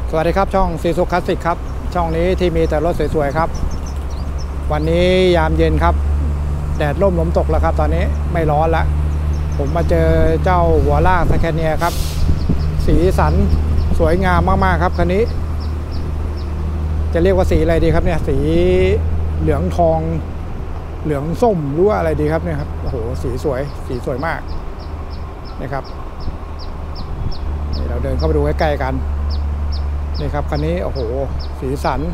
สวัสดีครับช่องซีซูคลาสสิกครับช่องนี้ที่มีแต่รถสวยๆครับวันนี้ยามเย็นครับแดดร่มลมตกแล้วครับตอนนี้ไม่ร้อนแล้วผมมาเจอเจ้าหัวลากสแคเนียครับสีสันสวยงามมากๆครับคันนี้จะเรียกว่าสีอะไรดีครับเนี่ยสีเหลืองทองเหลืองส้มหรือว่าอะไรดีครับเนี่ยครับโอ้โหสีสวยมากนะครับเราเดินเข้าไปดูใกล้ๆกันนี่ครับคันนี้โอ้โหสีสัน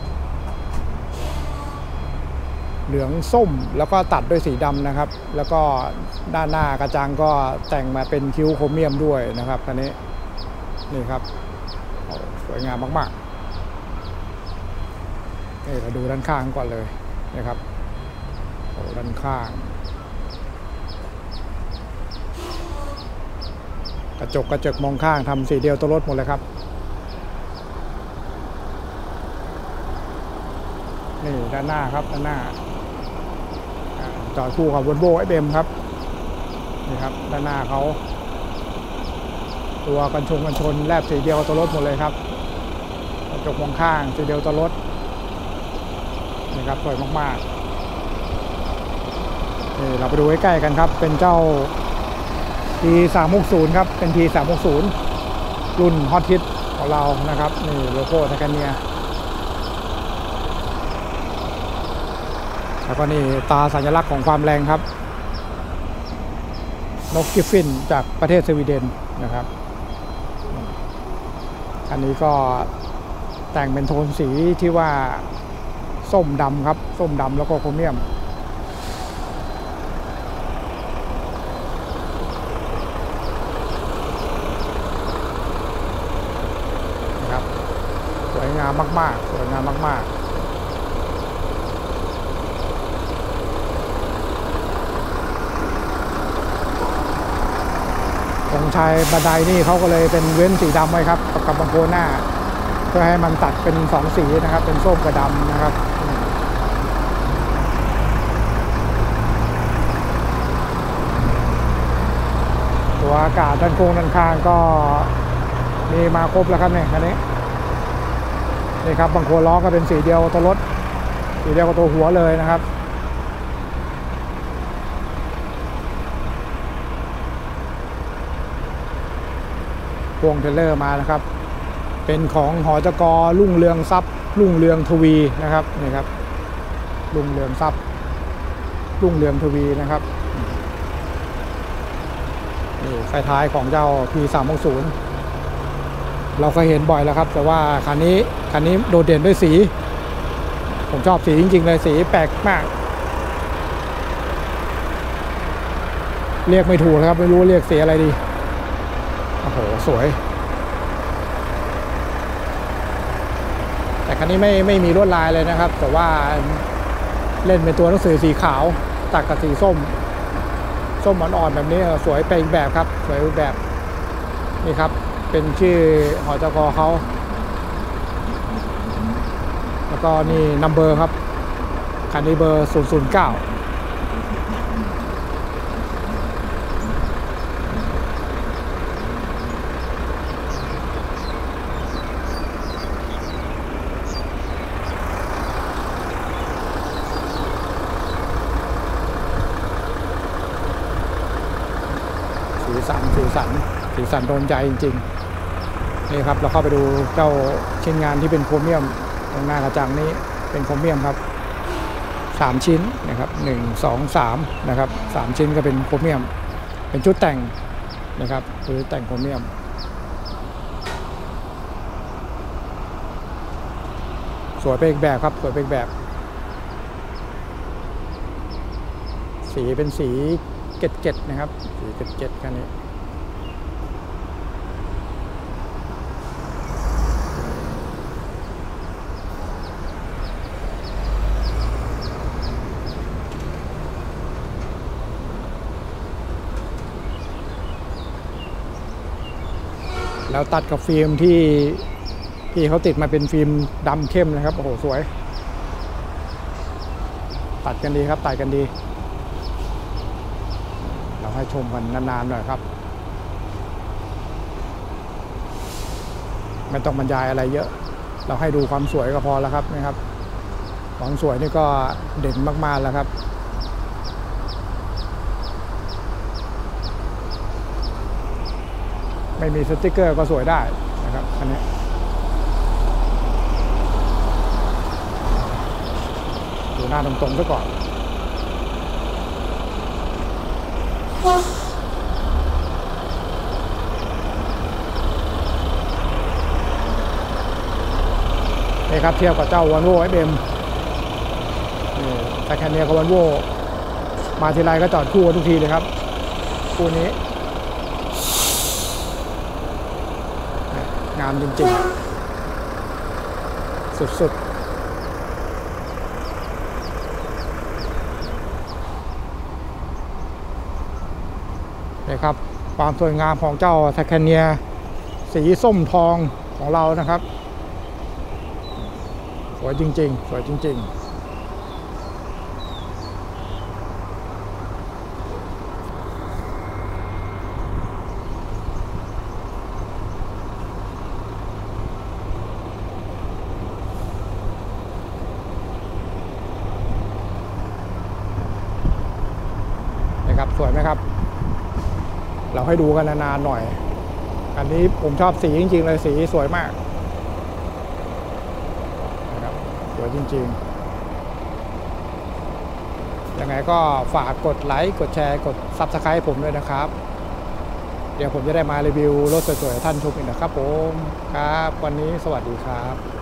เหลืองส้มแล้วก็ตัดด้วยสีดำนะครับแล้วก็ด้านหน้ากระจังก็แต่งมาเป็นคิ้วโครเมียมด้วยนะครับคันนี้นี่ครับสวยงามมากๆนี่เราดูด้านข้างก่อนเลยนะครับโอ้ด้านข้างกระจกมองข้างทำสีเดียวตัวรถหมดเลยครับนี่ด้านหน้าครับด้านหน้าจอดคู่กับ Volvo FM ครับนี่ครับด้านหน้าเขาตัวกันชนแลบสีเดียวตัวรถหมดเลยครับกระจกมองข้างสีเดียวตัวรถนี่ครับสวยมากๆนี่เราไปดูใกล้ๆกันครับเป็นเจ้า T360 ครับเป็น T360 รุ่นฮอตฮิตของเรานะครับนี่โลโก้สแกนเนียแล้วก็นี่ตาสัญลักษณ์ของความแรงครับนกกิฟฟินจากประเทศสวีเดนนะครับอันนี้ก็แต่งเป็นโทนสีที่ว่าส้มดำครับส้มดำแล้วก็โครเมียมนะครับสวยงามมากๆสวยงามมากๆตรงชายบันไดนี่เขาก็เลยเป็นเว้นสีดำไว้ครับกับบางโคหน้าเพื่อให้มันตัดเป็น2สีนะครับเป็นส้มกับดำนะครับตัวอากาศด้านโค้งด้านข้างก็มีมาครบแล้วครับเนี่ยคันนี้นี่ครับบางโคล้อก็เป็นสีเดียวตัวรถสีเดียวกับตัวหัวเลยนะครับพวงเทรลเลอร์มานะครับเป็นของหจก.รุ่งเรืองทรัพย์รุ่งเรืองทวีนะครับนี่ครับรุ่งเรืองทรัพย์รุ่งเรืองทวีนะครับนี่ไฟท้ายของเจ้า P360 เราเคยเห็นบ่อยแล้วครับแต่ว่าคันนี้โดดเด่นด้วยสีผมชอบสีจริงๆเลยสีแปลกมากเรียกไม่ถูกครับไม่รู้เรียกสีอะไรดีโอ้โหสวยแต่คันนี้ไม่มีลวดลายเลยนะครับแต่ว่าเล่นเป็นตัวหนังสือสีขาวตัดกับสีส้มอ่อนๆแบบนี้สวยไปอีกแบบครับสวยอีกแบบนี่ครับเป็นชื่อหจก.เขาแล้วก็นี่นัมเบอร์ครับคันนี้เบอร์009สีสันโดนใจจริงๆนี่ครับเราเข้าไปดูเจ้าชิ้นงานที่เป็นโครเมียมตรงหน้ากระจังนี้เป็นโครเมียมครับ3ชิ้นนะครับ1 2 3นะครับ3ชิ้นก็เป็นโครเมียมเป็นชุดแต่งนะครับคือแต่งโครเมียมสวยไปอีกแบบครับสวยไปอีกแบบสีเป็นสีเกล็ดนะครับสีเกล็ดกันนี้แล้วตัดกับฟิล์มที่เขาติดมาเป็นฟิล์มดำเข้มนะครับโอ้โหสวยตัดกันดีครับตัดกันดีเราให้ชมกันนานๆหน่อยครับไม่ต้องบรรยายอะไรเยอะเราให้ดูความสวยก็พอแล้วครับนะครับความสวยนี่ก็เด่นมากๆแล้วครับไม่มีสติ๊กเกอร์ก็สวยได้นะครับอันนี้ดูหน้าตรงๆซะก่อนนี่ครับเทียบกับเจ้า Volvo FM นี่แต่แค่นี้กับ Volvo มาทีไรก็จอดคู่กันทุกทีเลยครับคู่นี้งามจริงๆสุดๆนี่ครับความสวยงามของเจ้าไทแคนเนียสีส้มทองของเรานะครับสวยจริงๆสวยจริงๆนะครับสวยไหมครับเราให้ดูกันนานๆหน่อยอันนี้ผมชอบสีจริงๆเลยสีสวยมากนะครับสวยจริงๆยังไงก็ฝากกดไลค์กดแชร์กด Subscribe ผมด้วยนะครับเดี๋ยวผมจะได้มารีวิวรถสวยๆท่านชมอีกนะครับผมครับวันนี้สวัสดีครับ